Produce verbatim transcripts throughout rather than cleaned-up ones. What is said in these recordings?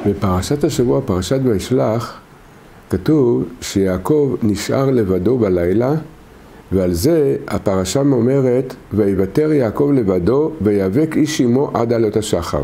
בפרשת השבוע, פרשת וישלח, כתוב שיעקב נשאר לבדו בלילה, ועל זה הפרשה אומרת, ויוותר יעקב לבדו, ויאבק איש עמו עד עלות השחר.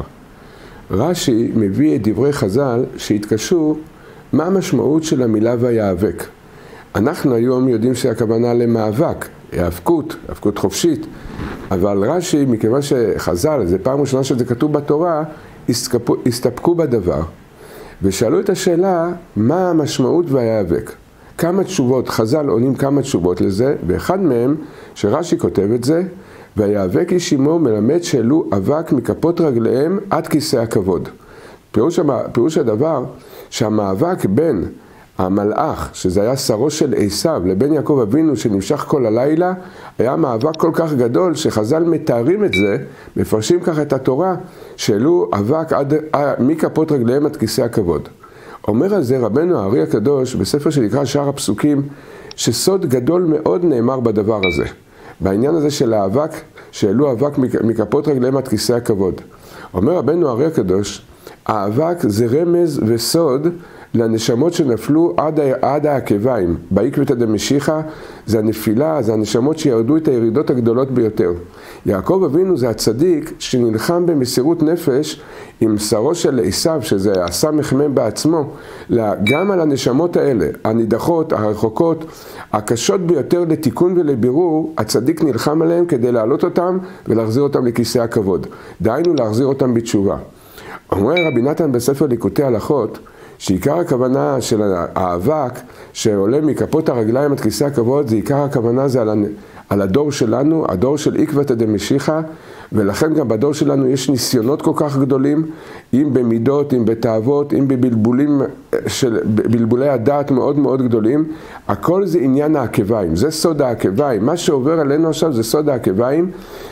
רש"י מביא את דברי חז"ל שהתקשו מה המשמעות של המילה ויאבק. אנחנו היום יודעים שהכוונה למאבק, היאבקות, היאבקות חופשית, אבל רש"י, מכיוון שחז"ל, זה פעם ראשונה שזה כתוב בתורה, הסתפקו, הסתפקו בדבר. ושאלו את השאלה, מה המשמעות ויאבק? כמה תשובות, חז"ל עונים כמה תשובות לזה, ואחד מהם, שרש"י כותב את זה, ויאבק איש עמו מלמד שאלו אבק מכפות רגליהם עד כיסא הכבוד. פירוש, פירוש הדבר שהמאבק בין המלאך, שזה היה שרו של עשיו, לבין יעקב אבינו שנמשך כל הלילה, היה מאבק כל כך גדול שחז"ל מתארים את זה, מפרשים כך את התורה, שאלו אבק עד, מכפות רגליהם עד כיסא הכבוד. אומר על זה רבנו הארי הקדוש בספר שנקרא שער הפסוקים, שסוד גדול מאוד נאמר בדבר הזה. בעניין הזה של האבק, שאלו אבק מכפות רגליהם עד כיסא הכבוד. אומר רבנו הארי הקדוש, האבק זה רמז וסוד לנשמות שנפלו עד, עד העקביים. בעקבתא דמשיחא זה הנפילה, זה הנשמות שירדו את הירידות הגדולות ביותר. יעקב אבינו זה הצדיק שנלחם במסירות נפש עם שרו של עשיו, שזה הסמ"ך מ"ם בעצמו, גם על הנשמות האלה, הנידחות, הרחוקות, הקשות ביותר לתיקון ולבירור, הצדיק נלחם עליהם כדי להעלות אותם ולהחזיר אותם לכיסא הכבוד. דהיינו להחזיר אותם בתשובה. אומר רבי נתן בספר ליקוטי הלכות, שעיקר הכוונה של האבק שעולה מכפות הרגליים עד כיסא הכבוד, זה עיקר הכוונה זה על, על הדור שלנו, הדור של עקבתא דמשיחא, ולכן גם בדור שלנו יש ניסיונות כל כך גדולים, אם במידות, אם בתאוות, אם בבלבולים של, בלבולי הדעת מאוד מאוד גדולים. הכל זה עניין העקביים, זה סוד העקביים. מה שעובר עלינו עכשיו זה סוד העקביים,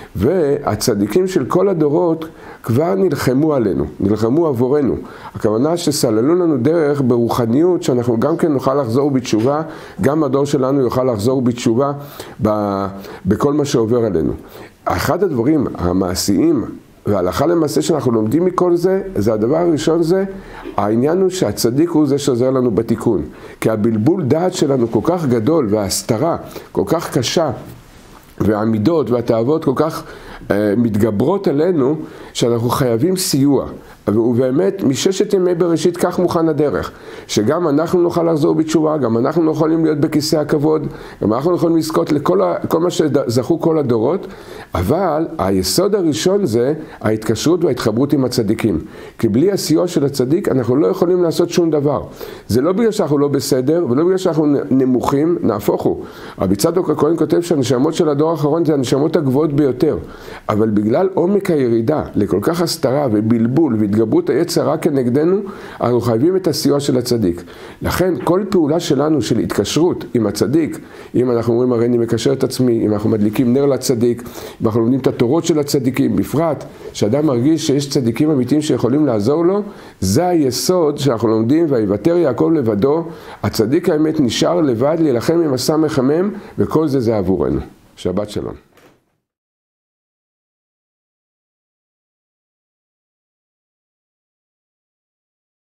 והצדיקים של כל הדורות כבר נלחמו עלינו, נלחמו עבורנו. הכוונה שסללו לנו דרך ברוחניות שאנחנו גם כן נוכל לחזור בתשובה, גם הדור שלנו יוכל לחזור בתשובה בכל מה שעובר עלינו. אחד הדברים המעשיים וההלכה למעשה שאנחנו לומדים מכל זה, זה הדבר הראשון זה, העניין הוא שהצדיק הוא זה שעוזר לנו בתיקון. כי הבלבול דעת שלנו כל כך גדול וההסתרה כל כך קשה, והעמידות והתאוות כל כך אה, מתגברות עלינו, שאנחנו חייבים סיוע. ובאמת, מששת ימי בראשית כך מוכן הדרך, שגם אנחנו נוכל לחזור בתשובה, גם אנחנו יכולים להיות בכיסא הכבוד, גם אנחנו יכולים לזכות לכל ה, כל מה שזכו כל הדורות, אבל היסוד הראשון זה ההתקשרות וההתחברות עם הצדיקים. כי בלי הסיוע של הצדיק אנחנו לא יכולים לעשות שום דבר. זה לא בגלל שאנחנו לא בסדר, ולא בגלל שאנחנו נמוכים, נהפוך הוא. רבי צדוק הכהן כותב שהנשמות של הדור האחרון זה הנשמות הגבוהות ביותר, אבל בגלל עומק הירידה לכל כך הסתרה ובלבול והתגברות היצר רק כנגדנו, אנחנו חייבים את הסיוע של הצדיק. לכן כל פעולה שלנו של התקשרות עם הצדיק, אם אנחנו אומרים הרי אני מקשר את עצמי, אם אנחנו מדליקים נר לצדיק, אם אנחנו לומדים את התורות של הצדיקים, בפרט שאדם מרגיש שיש צדיקים אמיתיים שיכולים לעזור לו, זה היסוד שאנחנו לומדים, ויוותר יעקב לבדו, הצדיק האמת נשאר לבד להילחם עם הסמ"ך מ"ם, וכל זה זה עבורנו. שבת שלום.